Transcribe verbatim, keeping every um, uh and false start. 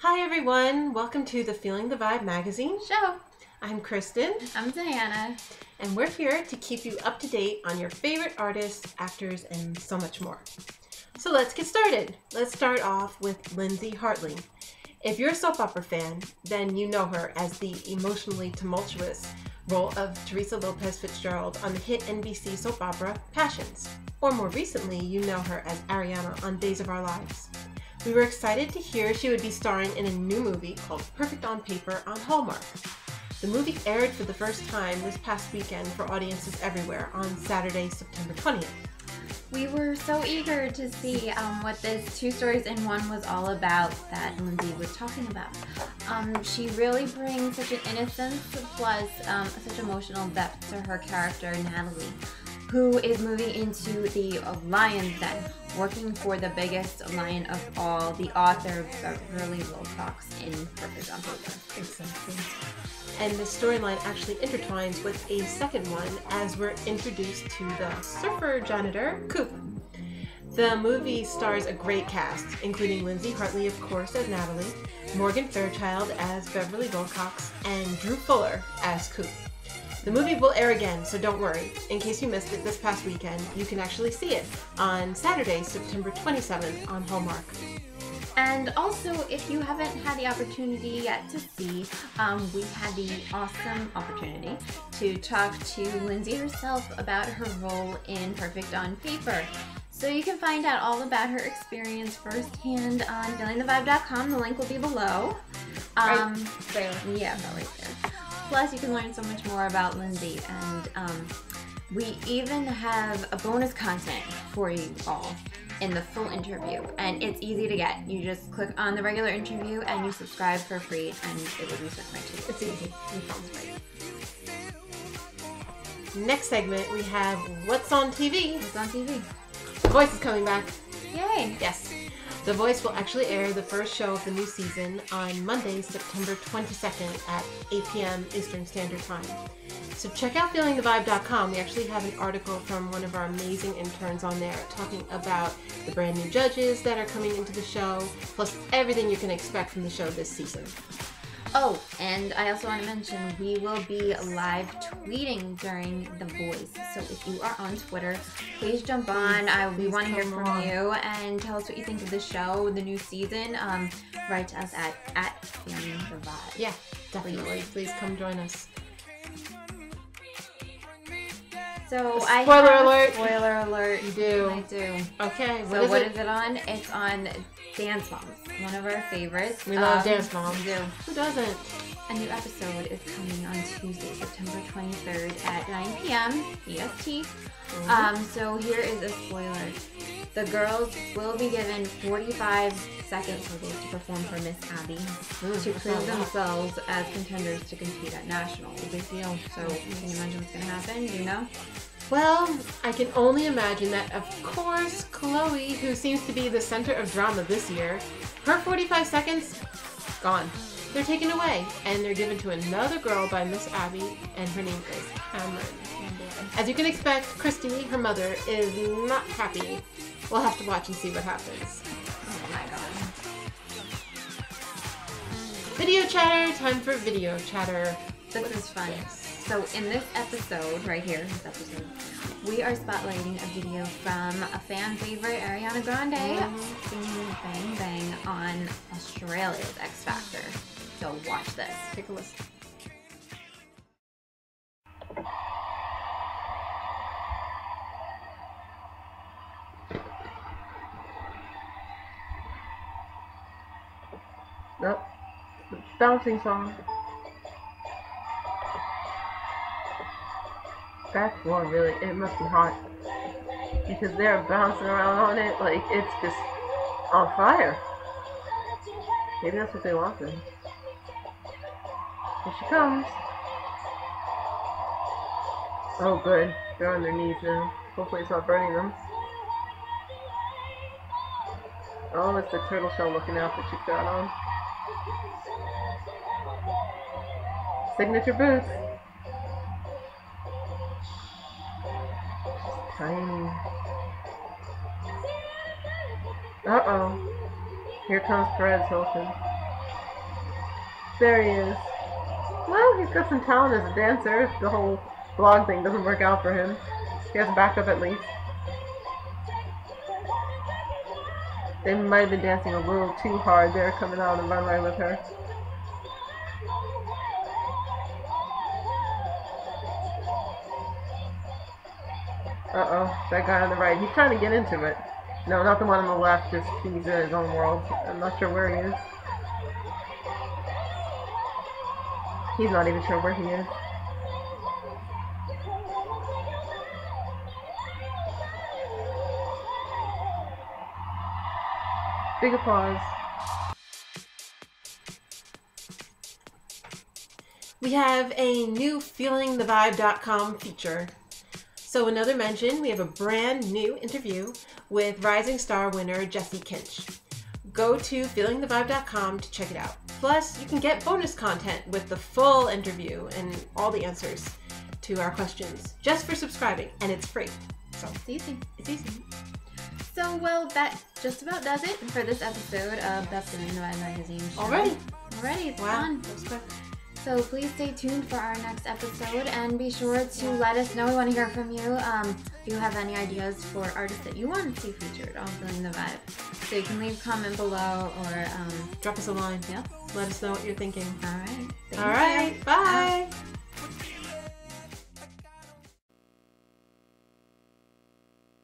Hi everyone, welcome to the Feeling the Vibe magazine show. I'm Kristen. I'm Diana. And we're here to keep you up to date on your favorite artists, actors, and so much more. So let's get started. Let's start off with Lindsay Hartley. If you're a soap opera fan, then you know her as the emotionally tumultuous role of Teresa Lopez Fitzgerald on the hit N B C soap opera Passions. Or more recently, you know her as Ariana on Days of Our Lives. We were excited to hear she would be starring in a new movie called Perfect on Paper on Hallmark. The movie aired for the first time this past weekend for audiences everywhere on Saturday, September twentieth. We were so eager to see um, what this two stories in one was all about that Lindsay was talking about. Um, she really brings such an innocence plus um, such emotional depth to her character, Natalie, who is moving into the lion's den, working for the biggest lion of all, the author Beverly Wilcox in Perfect on Paper. Exactly. And the storyline actually intertwines with a second one as we're introduced to the surfer janitor, Coop. The movie stars a great cast, including Lindsay Hartley, of course, as Natalie, Morgan Fairchild as Beverly Wilcox, and Drew Fuller as Coop. The movie will air again, so don't worry. In case you missed it this past weekend, you can actually see it on Saturday, September twenty-seventh on Hallmark. And also, if you haven't had the opportunity yet to see, um, we had the awesome opportunity to talk to Lindsay herself about her role in Perfect on Paper. So you can find out all about her experience firsthand on feeling the vibe dot com. The link will be below. Um, right there. Yeah, right there. Plus, you can learn so much more about Lindsay, and um, we even have a bonus content for you all in the full interview, and it's easy to get. You just click on the regular interview and you subscribe for free, and it will be sent right to you. It's easy. It sounds great. Next segment, we have What's on T V? What's on T V? The Voice is coming back. Yay! Yes. The Voice will actually air the first show of the new season on Monday, September twenty-second at eight p.m. Eastern Standard Time. So check out feeling the vibe dot com. We actually have an article from one of our amazing interns on there talking about the brand new judges that are coming into the show, plus everything you can expect from the show this season. Oh, and I also want to mention we will be live tweeting during The Voice. So if you are on Twitter, please jump on. I, we want to hear from on. you and tell us what you think of the show, the new season. Um, write to us at, at Feeling the Vibe. Yeah, definitely. Please. Please come join us. So spoiler I have, alert. Spoiler alert. You do. I do. Okay. So What, is, what it? is it on? It's on Dance Moms, one of our favorites. We love um, Dance Moms. We do. Who doesn't? A new episode is coming on Tuesday, September twenty-third at nine p.m. E S T. Mm-hmm. Um, so here is a spoiler. The girls will be given forty-five seconds for this to perform for Miss Abby mm, to prove themselves as contenders to compete at nationals. Big deal. So can you imagine what's going to happen? Do you know? Well, I can only imagine that, of course, Chloe, who seems to be the center of drama this year, her forty-five seconds, gone. They're taken away, and they're given to another girl by Miss Abby, and her name is Cameron. As you can expect, Christy, her mother, is not happy. We'll have to watch and see what happens. Oh my god. Video chatter, time for video chatter. This is fun. So in this episode, right here, this episode, we are spotlighting a video from a fan favorite, Ariana Grande, mm-hmm. singing Bang Bang on Australia's X Factor. So watch this. Take a listen. Nope. Bouncing song. That's one really, it must be hot. Because they're bouncing around on it like it's just on fire. Maybe that's what they wanted. Here she comes. Oh good, they're on their knees now. Hopefully it's not burning them. Oh, it's the turtle shell looking outfit she's got on. Signature boots. Tiny. Uh-oh. Here comes Perez Hilton. There he is. Well, he's got some talent as a dancer. If the whole blog thing doesn't work out for him, he has a backup at least. They might have been dancing a little too hard there, coming out on the runway with her. Uh-oh, that guy on the right. He's trying to get into it. No, not the one on the left. Just he's in his own world. I'm not sure where he is. He's not even sure where he is. Big applause. We have a new feeling the vibe dot com feature. So another mention, we have a brand new interview with Rising Star winner Jessie Kinch. Go to feeling the vibe dot com to check it out. Plus, you can get bonus content with the full interview and all the answers to our questions just for subscribing, and it's free. So it's easy. It's easy. So, well, that just about does it for this episode of the Feeling the Vibe magazine show. Already? Already, it's wow. fun. That was quick. So please stay tuned for our next episode, and be sure to let us know. We want to hear from you. Um, if you have any ideas for artists that you want to see featured on Feeling the Vibe, so you can leave a comment below or um, drop us a line. Yeah. Let us know what you're thinking. All right. All right. Bye. Bye.